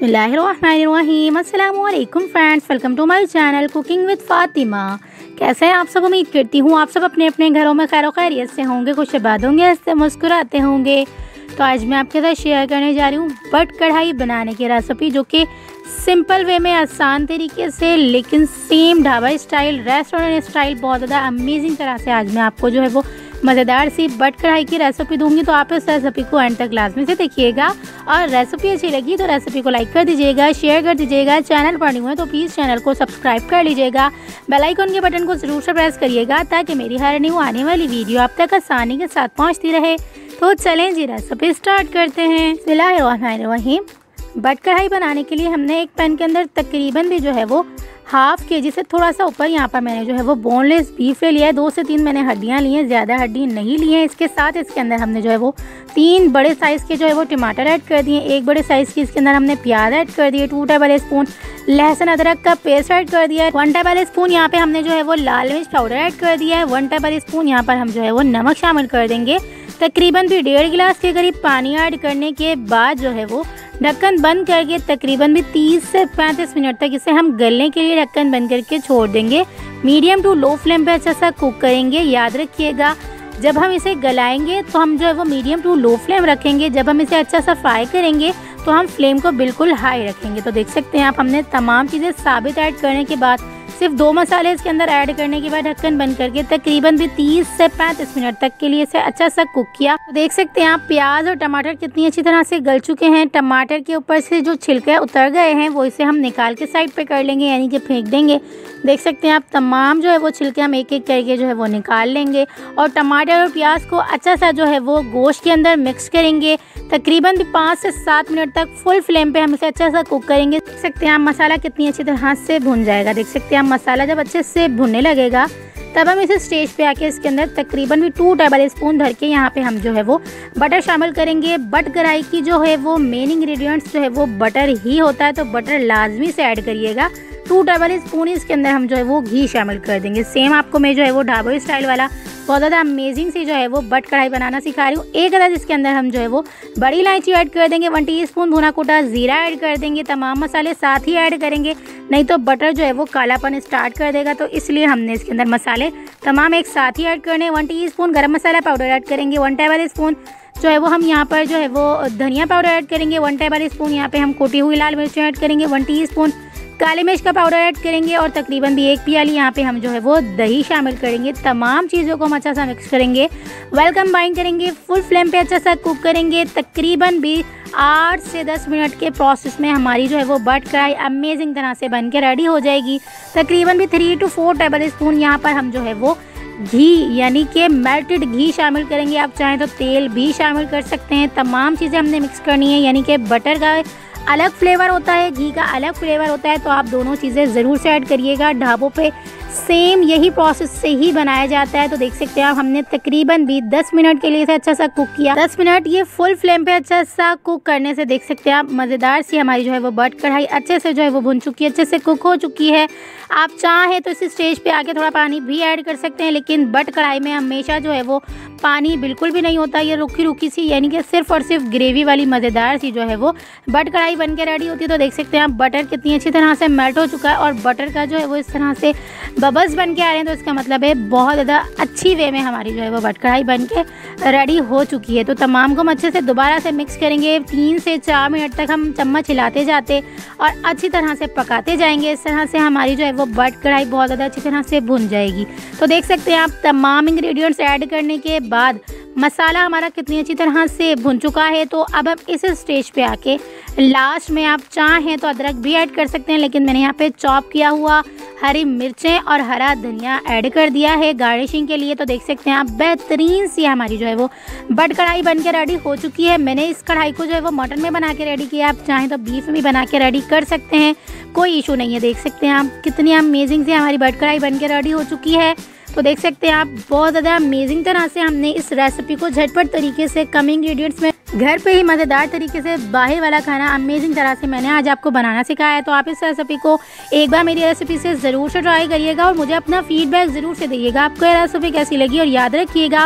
बिस्मिल्लाहिर्रहमानिर्रहीम। अस्सलामु अलैकुम friends, welcome to my channel cooking with Fatima. कैसे हैं आप सब? उम्मीद करती हूँ आप सब अपने अपने घरों में खैर खैरियत से होंगे, खुश आबाद होंगे, हंसते मुस्कुराते होंगे। तो आज मैं आपके साथ शेयर करने जा रही हूँ बट कढ़ाई बनाने की रेसिपी, जो कि सिंपल वे में आसान तरीके से, लेकिन same dhaba style, restaurant style बहुत ज़्यादा अमेजिंग तरह से आज मैं आपको जो है वो मज़ेदार सी बट कढ़ाई की रेसिपी दूंगी। तो आप इस रेसिपी को एंड तक लाजमी से देखिएगा, और रेसिपी अच्छी लगी तो रेसिपी को लाइक कर दीजिएगा, शेयर कर दीजिएगा। चैनल पर न्यू है तो प्लीज़ चैनल को सब्सक्राइब कर लीजिएगा, बेल आइकन के बटन को ज़रूर से प्रेस करिएगा ताकि मेरी हर न्यू आने वाली वीडियो आप तक आसानी के साथ पहुँचती रहे। तो चलें जी, रेसिपी स्टार्ट करते हैं। बिस्मिल्लाहिर्रहमानिर्रहीम। बट कढ़ाई बनाने के लिए हमने एक पैन के अंदर तकरीबन भी जो है वो हाफ़ के जी से थोड़ा सा ऊपर यहाँ पर मैंने जो है वो बोनलेस बीफ ले लिया है। 2 से 3 मैंने हड्डियाँ ली हैं, ज़्यादा हड्डी नहीं ली हैं। इसके साथ इसके अंदर हमने जो है वो 3 बड़े साइज़ के जो है वो टमाटर ऐड कर दिए, 1 बड़े साइज़ की इसके अंदर हमने प्याज ऐड कर दिए, 2 टेबल स्पून लहसुन अदरक का पेस्ट ऐड कर दिया है, 1 टेबल स्पून यहाँ पे हमने जो है वो लाल मिर्च पाउडर ऐड कर दिया है, 1 टेबल स्पून यहाँ पर हम जो है वो नमक शामिल कर देंगे। तकरीबन भी 1.5 गिलास के करीब पानी ऐड करने के बाद जो है वो ढक्कन बंद करके तकरीबन भी 30 से 35 मिनट तक इसे हम गलने के लिए ढक्कन बंद करके छोड़ देंगे। मीडियम टू लो फ्लेम पे अच्छा सा कुक करेंगे। याद रखिएगा, जब हम इसे गलाएंगे तो हम जो है वो मीडियम टू लो फ्लेम रखेंगे। जब हम इसे अच्छा सा फ्राई करेंगे तो हम फ्लेम को बिल्कुल हाई रखेंगे। तो देख सकते हैं आप, हमने तमाम चीज़ें साबित ऐड करने के बाद सिर्फ 2 मसाले इसके अंदर ऐड करने के बाद ढक्कन बंद करके तकरीबन भी 30 से 35 मिनट तक के लिए इसे अच्छा सा कुक किया। तो देख सकते हैं आप, प्याज और टमाटर कितनी अच्छी तरह से गल चुके हैं। टमाटर के ऊपर से जो छिलके उतर गए हैं वो इसे हम निकाल के साइड पे कर लेंगे, यानी कि फेंक देंगे। देख सकते हैं आप, तमाम जो है वो छिलके हम एक एक करके जो है वो निकाल लेंगे, और टमाटर और प्याज को अच्छा सा जो है वो गोश्त के अंदर मिक्स करेंगे। तकरीबन भी 5 से 7 मिनट तक फुल फ्लेम पे हम इसे अच्छा सा कुक करेंगे। देख सकते हैं आप, मसाला कितनी अच्छी तरह से भुन जाएगा। देख सकते हैं आप, मसाला जब अच्छे से भुनने लगेगा तब हम इसे स्टेज पे आके इसके अंदर तकरीबन भी 2 टेबल स्पून भर के यहाँ पे हम जो है वो बटर शामिल करेंगे। बट कढ़ाई की जो है वो मेन इंग्रेडिएंट्स जो है वो बटर ही होता है, तो बटर लाजमी से ऐड करिएगा। 2 टेबल स्पून इसके अंदर हम जो है वो घी शामिल कर देंगे। सेम आपको मैं जो है वो ढाबा स्टाइल वाला बहुत ज़्यादा अमेजिंग सी जो है वो बट कढ़ाई बनाना सिखा रही हूँ। 1 अदद इसके अंदर हम जो है वो बड़ी इलायची ऐड कर देंगे, 1 टीस्पून भुना कूटा जीरा ऐड कर देंगे। तमाम मसाले साथ ही ऐड करेंगे, नहीं तो बटर जो है वो कालापन स्टार्ट कर देगा, तो इसलिए हमने इसके अंदर मसाले तमाम एक साथ ही ऐड करने। 1 टीस्पून गरम मसाला पाउडर ऐड करेंगे, 1 टेबल स्पून जो है वो हम यहाँ पर जो है वो धनिया पाउडर ऐड करेंगे, 1 टेबल स्पून यहाँ पे हम कुटी हुई लाल मिर्चें ऐड करेंगे, 1 टीस्पून काली मिर्च का पाउडर ऐड करेंगे, और तकरीबन भी 1 प्याली यहाँ पे हम जो है वो दही शामिल करेंगे। तमाम चीज़ों को हम अच्छा सा मिक्स करेंगे, वेल कंबाइन करेंगे, फुल फ्लेम पे अच्छा सा कुक करेंगे। तकरीबन भी 8 से 10 मिनट के प्रोसेस में हमारी जो है वो बट कढ़ाई अमेजिंग तरह से बन के रेडी हो जाएगी। तकरीबन भी 3 to 4 टेबल स्पून यहाँ पर हम जो है वो घी, यानी कि मेल्टेड घी शामिल करेंगे। आप चाहें तो तेल भी शामिल कर सकते हैं। तमाम चीज़ें हमने मिक्स करनी है, यानी कि बटर का अलग फ्लेवर होता है, घी का अलग फ्लेवर होता है, तो आप दोनों चीज़ें ज़रूर से ऐड करिएगा। ढाबों पे सेम यही प्रोसेस से ही बनाया जाता है। तो देख सकते हैं आप, हमने तकरीबन भी 10 मिनट के लिए इसे अच्छा सा कुक किया। 10 मिनट ये फुल फ्लेम पे अच्छा सा कुक करने से देख सकते हैं आप, मज़ेदार सी हमारी जो है वो बट कढ़ाई अच्छे से जो है वो भुन चुकी है, अच्छे से कुक हो चुकी है। आप चाहें तो इस स्टेज पे आके थोड़ा पानी भी ऐड कर सकते हैं, लेकिन बट कढ़ाई में हमेशा जो है वो पानी बिल्कुल भी नहीं होता, ये रुकी रुकी सी, यानी कि सिर्फ और सिर्फ ग्रेवी वाली मज़ेदार सी जो है वो बट कढ़ाई बन के रेडी होती है। तो देख सकते हैं आप, बटर कितनी अच्छी तरह से मेल्ट हो चुका है, और बटर का जो है वो इस तरह से बबल्स बन के आ रहे हैं, तो इसका मतलब है बहुत ज़्यादा अच्छी वे में हमारी जो है वो बट कढ़ाई बन के रेडी हो चुकी है। तो तमाम को हम अच्छे से दोबारा से मिक्स करेंगे। 3 से 4 मिनट तक हम चम्मच हिलाते जाते और अच्छी तरह से पकाते जाएंगे। इस तरह से हमारी जो है वो बट कढ़ाई बहुत ज़्यादा अच्छी तरह से भुन जाएगी। तो देख सकते हैं आप, तमाम इंग्रेडिएंट्स ऐड करने के बाद मसाला हमारा कितनी अच्छी तरह से भुन चुका है। तो अब हम इस स्टेज पे आके लास्ट में आप चाहें तो अदरक भी ऐड कर सकते हैं, लेकिन मैंने यहाँ पे चॉप किया हुआ हरी मिर्चें और हरा धनिया ऐड कर दिया है गार्निशिंग के लिए। तो देख सकते हैं आप, बेहतरीन सी हमारी जो है वो बट कढ़ाई बन के रेडी हो चुकी है। मैंने इस कढ़ाई को जो है वो मटन में बना के रेडी किया, आप चाहें तो बीफ में भी बना के रेडी कर सकते हैं, कोई इशू नहीं है। देख सकते हैं आप, कितनी अमेजिंग सी हमारी बट कढ़ाई बन के रेडी हो चुकी है। तो देख सकते हैं आप, बहुत ज़्यादा अमेजिंग तरह से हमने इस रेसिपी को झटपट तरीके से कम इंग्रेडिएंट्स में घर पे ही मज़ेदार तरीके से बाहर वाला खाना अमेजिंग तरह से मैंने आज आपको बनाना सिखाया है। तो आप इस रेसिपी को एक बार मेरी रेसिपी से ज़रूर से ट्राई करिएगा, और मुझे अपना फीडबैक ज़रूर से दीजिएगा आपको ये रेसिपी कैसी लगी। और याद रखिएगा,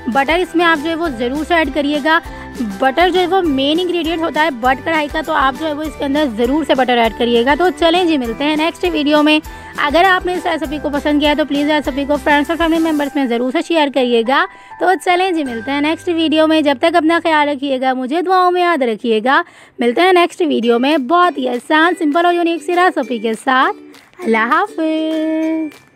बटर इसमें आप जो है वो ज़रूर से ऐड करिएगा। बटर जो है वो मेन इंग्रेडिएंट होता है बट कढ़ाई का, तो आप जो है वो इसके अंदर ज़रूर से बटर ऐड करिएगा। तो चलें जी, मिलते हैं नेक्स्ट वीडियो में। अगर आपने इस रेसिपी को पसंद किया है तो प्लीज़ रेसिपी को फ्रेंड्स और फैमिली मेम्बर्स में ज़रूर से शेयर करिएगा। तो चलें जी, मिलते हैं नेक्स्ट वीडियो में। जब तक अपना ख्याल रखिएगा, मुझे दुआओं में याद रखिएगा। मिलते हैं नेक्स्ट वीडियो में बहुत ही आसान, सिंपल और यूनिक सी रेसिपी के साथ। अल्लाह हाफ़िज़।